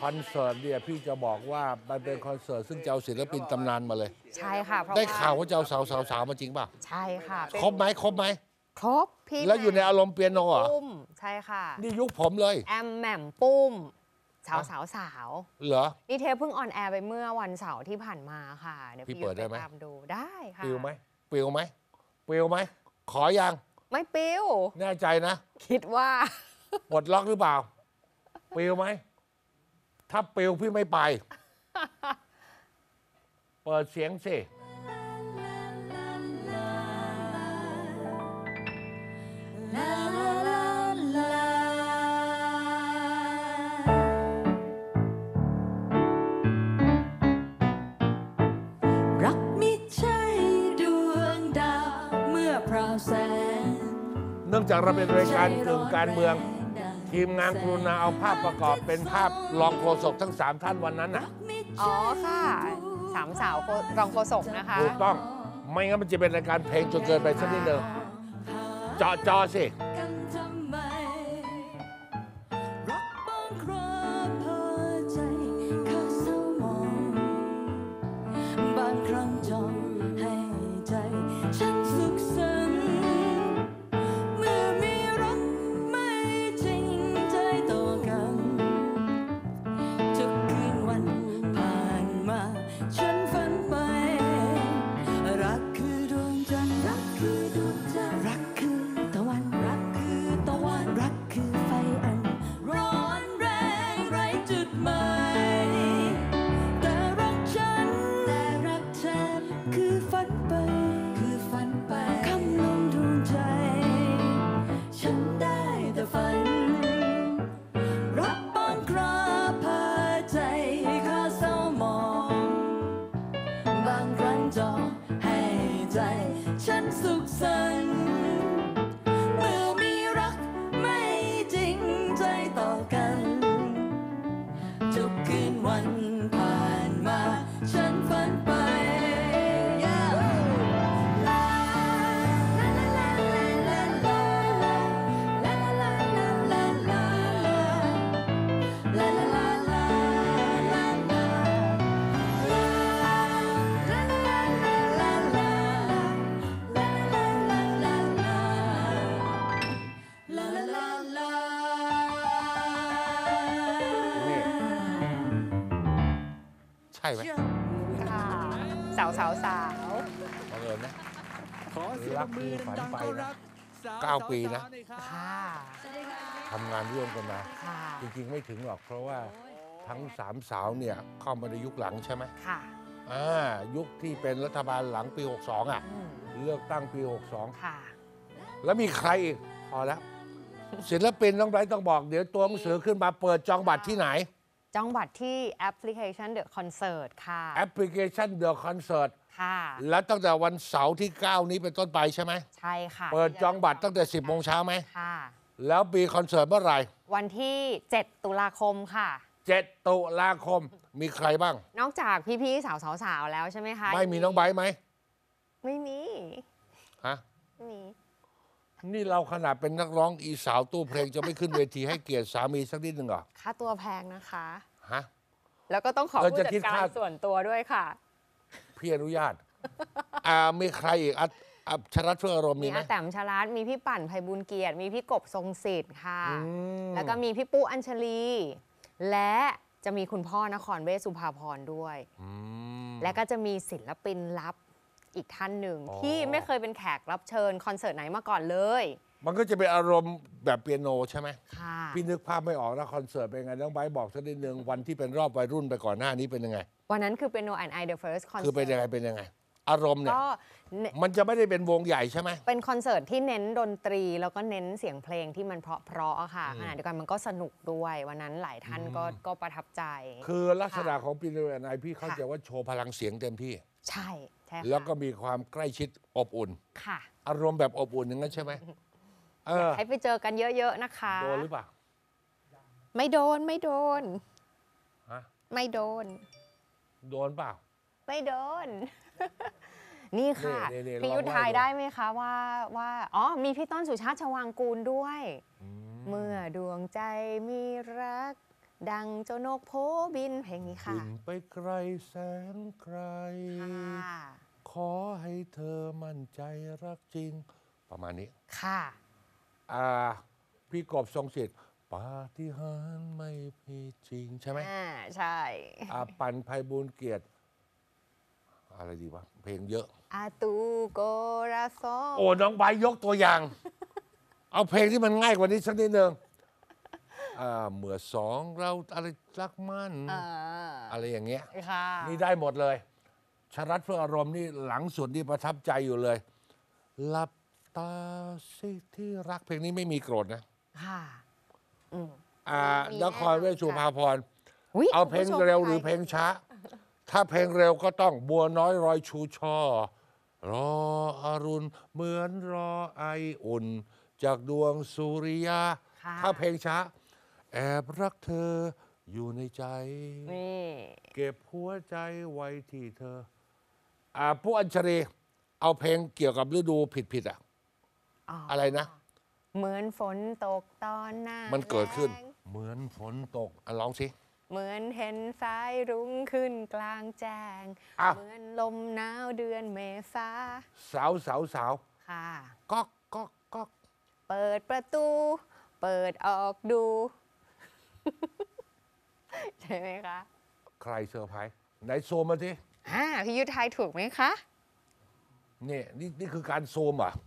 อนเสิร์ตเนี่ยพี่จะบอกว่ามันเป็นคอนเสิร์ตซึ่งจะเอาศิลปินตำนานมาเลยใช่ค่ะเพราะได้ข่าวว่าจะเอาสาวมาจริงป่ะใช่ค่ะครบไหมครบพี่แล้วอยู่ในอารมณ์เปียโนเหรอปุ้มใช่ค่ะนี่ยุคผมเลยแอมแหม่มปุ้มสาวเหรอนี่เทปเพิ่งออนแอร์ไปเมื่อวันเสาร์ที่ผ่านมาค่ะเดี๋ยวพี่เปิดได้ไหมตามดูได้ค่ะปิวไหมขอยังไม่ปิวแน่ใจนะคิดว่าปลดล็อกหรือเปล่าปิวไหมถ้าปิวพี่ไม่ไปเปิดเสียงสิรักมิใช่ดวงดาวเมื่อพราวแสงเนื่องจากเราเป็นรายการกึ่งการเมืองทีมงานกรุณาเอาภาพประกอบเป็นภาพรองโฆษกทั้ง3ท่านวันนั้นน่ะอ๋อค่ะ3สาวรองโฆษกนะคะถูกต้องไม่งั้นมันจะเป็นรายการเพลงจนเกินไปสักนิดนึงจอสิบางครั้งจองให้ใจฉันสุขสันต์เมื่อมีรักไม่จริงใจต่อกันทุกคืนวันผ่านมาฉันฝันไปรักคือดวงจันทร์รักคือดวงจันทร์รักคือตะวันรักคือตะวันรักคือไฟอันร้อนแรงไร้จุดหมายคือฝันไปคำลงดวงใจฉันได้แต่ฝันรักบางคราพาใจข้าเศร้ามองบางครั้งจองให้ใจฉันสุขสันต์เมื่อมีรักไม่จริงใจต่อกันทุกคืนวันผ่านมาฉันฝันไปใช่ไหมค่ะสาวบังเอิญนะรักคือฝันไปนะ9 ปีนะค่ะทำงานร่วมกันมาจริงๆไม่ถึงหรอกเพราะว่าทั้ง3สาวเนี่ยเข้ามาในยุคหลังใช่ไหมค่ะยุคที่เป็นรัฐบาลหลังปี62เลือกตั้งปี62 ค่ะแล้วมีใครอีกพอแล้วศิลปินน้องไบรท์ต้องบอกเดี๋ยวตัวหนังสือขึ้นมาเปิดจองบัตรที่ไหนจองบัตรที่แอปพลิเคชัน The Concert ค่ะแอปพลิเคชัน The Concert ค่ะแล้วตั้งแต่วันเสาร์ที่9นี้เป็นต้นไปใช่ไหมใช่ค่ะเปิดจองบัตรตั้งแต่10 โมงเช้าไหมค่ะแล้วปีคอนเสิร์ตเมื่อไหร่วันที่7 ตุลาคมค่ะ 7 ตุลาคมมีใครบ้างนอกจากพี่ๆสาวๆแล้วใช่ไหมคะไม่มีน้องไบรท์ไหมไม่มีฮะไม่มีนี่เราขนาดเป็นนักร้องอีสาวตู้เพลงจะไม่ขึ้นเวทีให้เกียรติสามีสักนิดหนึ่งเหรอค่าตัวแพงนะคะฮะแล้วก็ต้องขอผู้จัดการส่วนตัวด้วยค่ะพี่อนุญาตมีใครอีกชรัตน์เฟื่องอารมณ์มีไหมแต้มชรัตน์มีพี่ปั่นไพบูลย์เกียรติมีพี่กบทรงสิทธิ์ค่ะแล้วก็มีพี่ปุ๊อัญชลีและจะมีคุณพ่อนครเวชสุภาพรด้วยและก็จะมีศิลปินลับอีกท่านหนึ่งที่ไม่เคยเป็นแขกรับเชิญคอนเสิร์ตไหนมาก่อนเลยมันก็จะเป็นอารมณ์แบบเปียโนใช่ไหมค่ะพี่นึกภาพไม่ออกนะคอนเสิร์ตเป็นไงน้องไบรท์บอกสักนิดนึงวันที่เป็นรอบวัยรุ่นไปก่อนหน้านี้เป็นยังไงวันนั้นคือเป็น No and I the First Concert คือเป็นยังไงอารมณ์เนี่ยมันจะไม่ได้เป็นวงใหญ่ใช่ไหมเป็นคอนเสิร์ตที่เน้นดนตรีแล้วก็เน้นเสียงเพลงที่มันเพราะๆค่ะขณะเดียวกันมันก็สนุกด้วยวันนั้นหลายท่านก็ประทับใจคือลักษณะของปีโนแอนไอพี่เข้าใจว่าโชว์พลังเสียงเต็มที่ใช่แล้วก็มีความใกล้ชิดอบอุ่นค่ะอารมณ์แบบอบอุ่นอย่างนั้นใช่ไหมให้ไปเจอกันเยอะๆนะคะโดนหรือเปล่าไม่โดนไม่โดนเปล่าไม่โดนนี่ค่ะพี่ยุทธทายได้ไหมคะว่าอ๋อมีพี่ต้นสุชาติชวางกูลด้วยเมื่อดวงใจมีรักดังเจ้านกโพบินเพลงนี้ค่ะบินไปไกลแสนไกลค่ะขอให้เธอมั่นใจรักจริง ประมาณนี้ค่ะพี่กบทรงสิทธิ์ปาฏิหาริย์ไม่มีจริงใช่ไหมใช่ปั่นไพบูลย์เกียรติอะไรดีวะ เพลงเยอะอาตูโกราซองโอ้ น้องใบยกตัวอย่าง เอาเพลงที่มันง่ายกว่านี้สักนิดหนึ่งเมื่อสองเราอะไรรักมั่น อะไรอย่างเงี้ยค่ะนี่ได้หมดเลยชรัตเพื่ออารมณ์นี่หลังสุดนี่ประทับใจอยู่เลยหลับตาสิที่รักเพลงนี้ไม่มีโกรธนะค่ะนครเวชสุภาพรอุ๊ยเอาเพลงคุณผู้ชมเร็วใครหรือเพลงช้า ถ้าเพลงเร็วก็ต้องบัวน้อยรอยชูช่อ รออรุณเหมือนรอไออุ่น จากดวงสุริยาค่ะถ้าเพลงช้า แอบรักเธออยู่ในใจนี่เก็บหัวใจไว้ที่เธอผู้อัญชรีเอาเพลงเกี่ยวกับฤดูผิดอะไรนะเหมือนฝนตกตอนหน้ามันเกิดขึ้นแล้งเหมือนฝนตกร้องสิเหมือนเห็นสายรุ้งขึ้นกลางแจ้งอ้าวเหมือนลมหนาวเดือนเมษาสาวค่ะก๊อกก๊อกก๊อกเปิดประตู เปิดออกดู ใช่ไหมคะใครเซอร์ไพรส์ไหนโซมมาทีพี่ยุทธทายถูกไหมคะนี่คือการโซมอ่ะ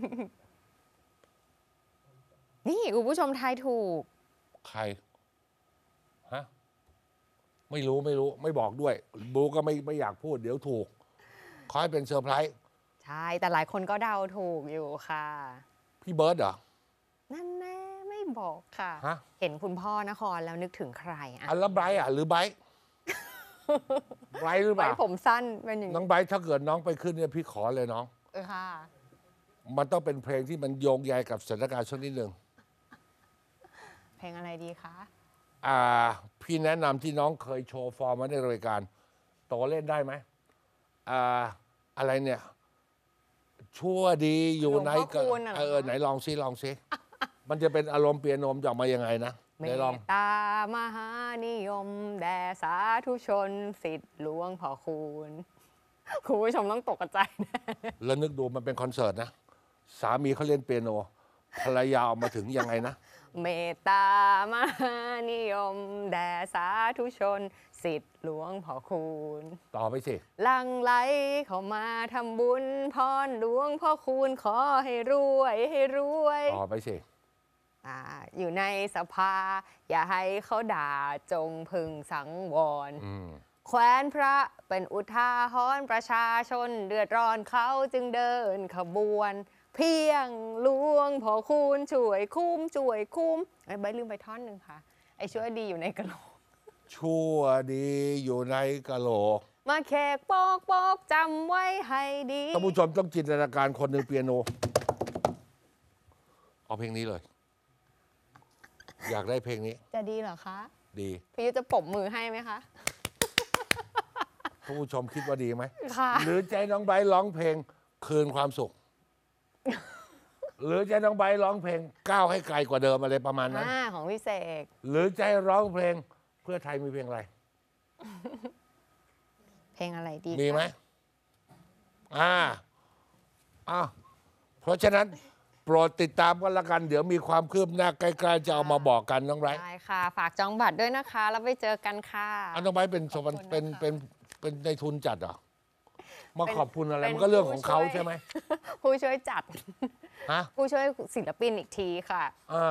นี่คุณผู้ชมทายถูกใครฮะไม่รู้ไม่บอกด้วยบูก็ไม่อยากพูดเดี๋ยวถูกขอให้เป็นเซอร์ไพรส์ใช่ แต่หลายคนก็เดาถูกอยู่ค่ะพี่เบิร์ดเหรอนั่นแน่ไม่บอกค่ะฮะเห็นคุณพ่อนครแล้วนึกถึงใครอ่ะอันละไบรท์หรือไบรท์ไบรท์หรือเปไว้ล่าผมสั้นเป็นอย่างน้นี้องไบรท์ถ้าเกิดน้องไปขึ้นเนี่ยพี่ขอเลยน้องค่ะมันต้องเป็นเพลงที่มันโยงใยกับสถานการณ์สักนิดหนึ่งเพลงอะไรดีคะพี่แนะนำที่น้องเคยโชว์ฟอร์มมาในรายการโตเล่นได้ไหมอะไรเนี่ย ชั่วดีอยู่ในหลวงพ่อคูณน่ะเหรอไหนลองซิ มันจะเป็นอารมณ์เปียโนมจะออกมายังไงนะเมไหนลองตตามหานิยม แด่สาธุชนสิทธิ์หลวงพ่อคูณคุณผู้ชมต้องตกใจแน่แล้วนึกดูมันเป็นคอนเสิร์ตนะ สามีเขาเล่นเปียโนภรรยาออกมาถึงยังไงนะเมตตามหานิยม แด่สาธุชนสิทธิ์หลวงพ่อคูณต่อไปสิหลังไหลเข้ามาทำบุญพรหลวงพ่อคูณขอให้รวยให้รวยต่อไปสิอยู่ในสภา อย่าให้เขาด่าจงพึงสังวร แคว้นพระเป็นอุทาหรณ์ประชาชนเดือดร้อนเขาจึงเดินขบวน เพียงหลวงพ่อคูณช่วยคุ้มใบลืมไปท่อนหนึ่งค่ะ ไอ้ช่วยดีอยู่ในกะโหลกชั่วดีอยู่ในกะโหลกมาแขกปอกจำไว้ให้ดีท่านผู้ชมต้องจินตนาการคนหนึ่งเปียโน เอาเพลงนี้เลย อยากได้เพลงนี้จะดีเหรอคะดีพี่ยุทธจะปรบมือให้ไหมคะท่านผู้ชมคิดว่าดีไหมค่ะหรือใจน้องไบร์ทร้องเพลงคืนความสุข หรือใจน้องไบร์ทร้องเพลงก้าวให้ไกลกว่าเดิมอะไรประมาณนั้นของพี่เสกหรือใจร้องเพลงเพื่อไทยมีเพลงอะไรเพลงอะไรดีมีไหมคะเพราะฉะนั้นโปรดติดตามกันละกัน เดี๋ยวมีความคืบหน้าใกล้ๆจะเอามาบอกกันน้องไบร์ทได้ค่ะ ฝากจองบัตรด้วยนะคะ แล้วไปเจอกันค่ะน้องไบร์ทเป็นขอบคุณนะคะเป็นในทุนจัดเหรอ มาเป็นขอบคุณอะไรเป็นมันก็เรื่องของเขาผู้ช่วยใช่ไหมผู้ช่วยจัดฮะผู้ช่วยศิลปินอีกทีค่ะ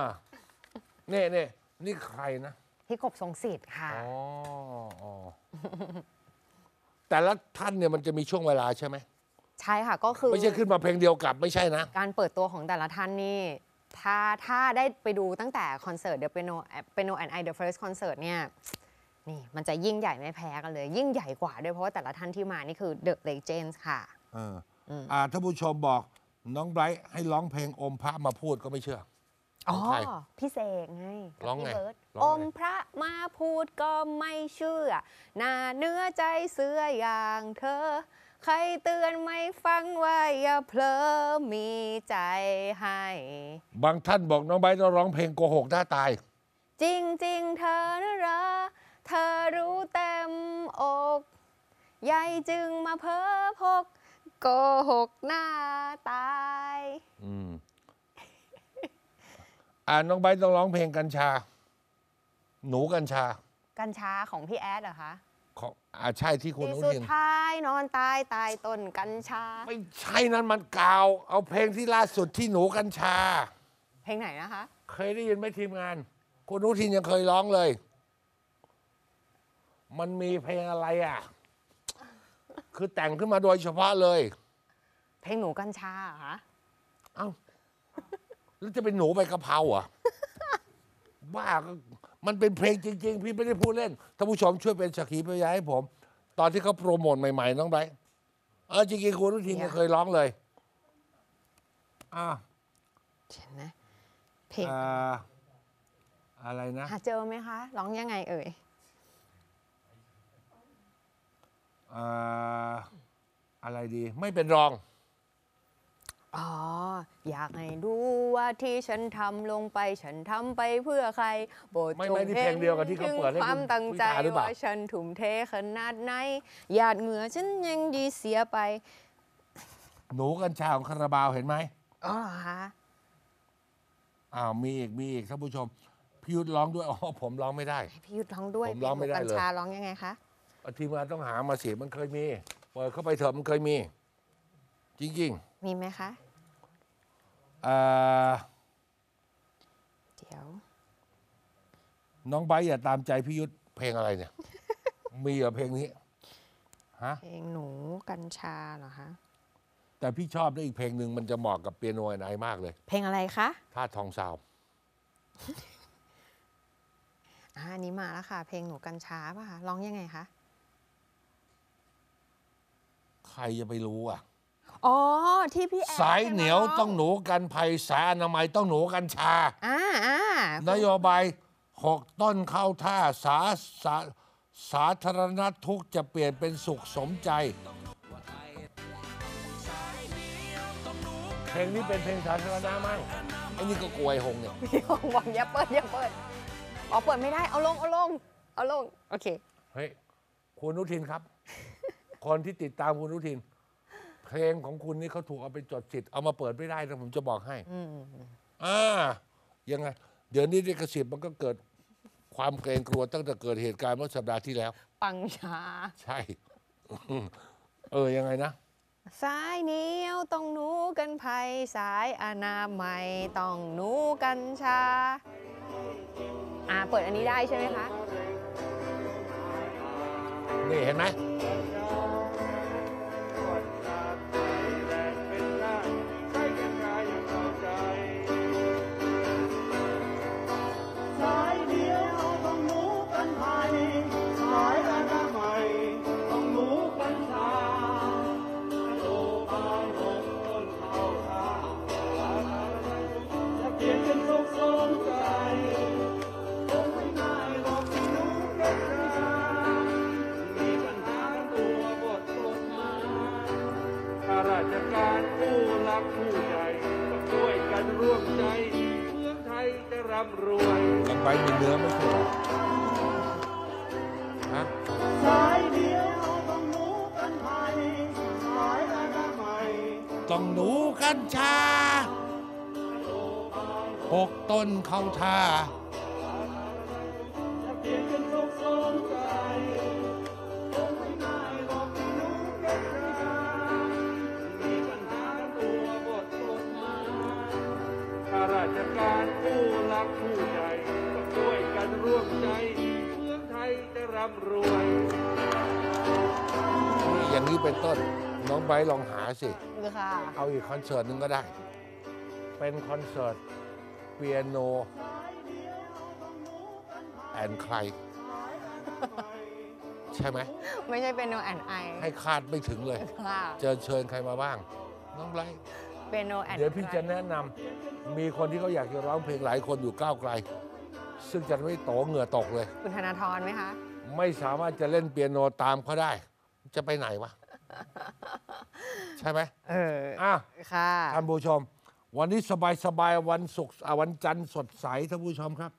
นี่ใครนะพี่กบทรงสิทธิ์ค่ะอ๋อ แต่ละท่านเนี่ยมันจะมีช่วงเวลาใช่ไหมใช่ค่ะ ก็คือไม่ใช่ขึ้นมาเพลงเดียวกับไม่ใช่นะการเปิดตัวของแต่ละท่านนี่ถ้าได้ไปดูตั้งแต่คอนเสิร์ต The Piano and I The First Concert เนี่ยนี่มันจะยิ่งใหญ่ไม่แพ้กันเลย ยิ่งใหญ่กว่าด้วยเพราะว่าแต่ละท่านที่มานี่คือ The Legends ค่ะท่านผู้ชมบอกน้องไบรท์ให้ร้องเพลงอมพระมาพูดก็ไม่เชื่ออ๋อใครพี่เสกไงกับร้องไงพี่เบิร์ตร้องอไงมพระมาพูดก็ไม่เชื่อหน้าเนื้อใจเสืออย่างเธอ ใครเตือนไม่ฟังว่าอย่าเพลอมีใจให้บางท่านบอกน้องไบรท์ต้องร้องเพลงโกหกหน้าตายจริงจริงๆเธอนะเหรอเธอรู้เต็มอกใหญ่จึงมาเพ้อพกโกหกหน้าตายน้องไบร์ทต้องร้องเพลงกัญชา หนูกัญชากัญชาของพี่แอดเหรอคะของใช่ที่คุณที่อนุสุดทินท้ายนอนตายตายต้นกัญชาไม่ใช่นั้นมันเก่าเอาเพลงที่ล่าสุดที่หนูกัญชาเพลงไหนนะคะเคยได้ยินไหมทีมงาน คุณอนุทินยังเคยร้องเลย มันมีเพลงอะไรอ่ะ คือแต่งขึ้นมาโดยเฉพาะเลยเพลงหนูกัญชาเหรอคะเอ้าแล้วจะเป็นหนูใบกะเพราเหรอ่ะบ้าก็มันเป็นเพลงจริง ๆ พี่ไม่ได้พูดเล่นท่านผู้ชมช่วยเป็นสักขีพยานให้ผม ตอนที่เขาโปรโมทใหม่ๆน้องไบร์ทจริงๆคุณอนุทินยังเคยร้องเลยอ่าเห็นไหมเพลงอะไรนะหาเจอไหมคะ ร้องยังไงเอ่ยอะไรดีไม่เป็นรองอ๋อ อยากให้รู้ว่าที่ฉันทำลงไปฉันทำไปเพื่อใครโปรดไม่จงนี่เพลงเดียวกับที่เขาเปิดให้ถึงความตั้งใจคุณพิธาหรือเปล่าว่าฉันทุ่มเทขนาดไหนหยาดเหงื่อฉันยังดีเสียไปหนูกัญชาของคาราบาวเห็นไหมอ๋อเหรอคะมีอีกท่านผู้ชมพี่ยุทธร้องด้วยผมร้องไม่ได้ให้พี่ยุทธร้องด้วยผมร้องไม่ได้เพลหนูเลยกัญชาร้องยังไงคะทีมงานต้องหามาเสียมันเคยมีเปิดเข้าไปเถอะมันเคยมี จริงมีไหมคะๆเดี๋ยวน้องไบร์ทอย่าตามใจพี่ยุทธเพลงอะไรเนี่ย มีเหรอเพลงนี้ฮะเพลงหนูกัญชาเหรอคะแต่พี่ชอบด้วยอีกเพลงหนึ่งมันจะเหมาะกับเปียโนไอมากเลยเพลงอะไรคะท่าทองสาวอันนี้มาแล้วค่ะ เพลงหนูกัญชาป่ะคะร้องยังไงคะใครจะไปรู้อ่ะอ๋อ ที่พี่แอดสายเหนียวคร้ต้องหนูกันภัยสายอนามัยต้องหนูกัญชา นโยบาย6 ต้นเข้าท่าสาธารณทุกข์จะเปลี่ยนเป็นสุขสมใจ เพลงนี้เป็นเพลงสาธารณะมั้งไอ้นี่ก็กลวยหงเนี่ยพี่คงบอกอย่าเปิดอย่าเปิด อ๋อ เปิดไม่ได้ เอาลง เอาลง เอาลง โอเคเฮ้ย คุณอนุทินครับ คนที่ติดตามคุณอนุทิน เพลงของคุณนี่เขาถูกเอาไปจดสิทธิ์เอามาเปิดไม่ได้นะผมจะบอกให้ยังไง เดี๋ยวนี้ลิขสิทธิ์มันก็เกิดความเกรงกลัวตั้งแต่เกิดเหตุการณ์เมื่อสัปดาห์ที่แล้วปังชาใช่ ยังไงนะสายเหนียวต้องหนูกันภัยสายอนามัยต้องหนูกัญชา เปิดอันนี้ได้ใช่ไหมคะนี่เห็นไหมสายเดียวต้องหนูกันภัยสายอนามัยต้องหนูกัญชาโลบายหกต้นเข้าท่าจะเปลี่ยนเป็นสุขสมใจคงไม่ง่ายหรอกที่หนูกัญชามีปัญหาตัวบทกฎหมายข้าราชการผู้รักผู้ใหญ่ต้องช่วยกันร่วมใจเมืองไทยจะร่ำรวยยังไปมีเนื้อไม่ใช่เหรอฮะสายเดียวต้องหนูกันภัยสายอนามัยต้องหนูกัญชา6 ต้นเข้าท่าจะเปลี่ยนเป็นสุขสมใจคงไม่ง่ายหรอกที่หนูกัญชามีปัญหาตัวบทกฎหมายข้าราชการผู้รักผู้ใหญ่ต้องช่วยกันร่วมใจเมืองไทยจะร่ำรวยนี่อย่างนี้เป็นต้น น้องไบร์ทลองหาสิคือค่ะเอาอีกคอนเสิร์ตหนึ่งก็ได้ เป็นคอนเสิร์ตเปียโนแอนใคร ใช่ไหมไม่ใช่เป็นโนแอนไอให้คาดไม่ถึงเลยค่ะเชิญใครมาบ้าง น้องไบร์ทเป็นโนแอนเดี๋ยวพี่จะแนะนำมีคนที่เขาอยากจะร้องเพลงหลายคนอยู่ก้าวไกล ซึ่งจะไม่โตเหงื่อตกเลยคุณธนาธรไหมคะไม่สามารถจะเล่นเปียโนตามเขาได้ จะไปไหนวะ ใช่ไหม อ่ะค่ะท่านผู้ชม วันนี้สบายๆวันศุกร์วันจันทร์สดใสท่านผู้ชมครับ